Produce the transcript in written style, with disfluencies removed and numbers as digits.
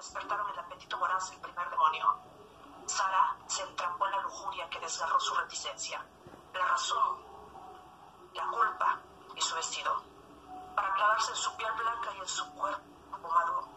despertaron el apetito voraz del primer demonio. Sara se entrampó en la lujuria que desgarró su reticencia, la razón, la culpa y su vestido, para clavarse en su piel blanca y en su cuerpo maduro.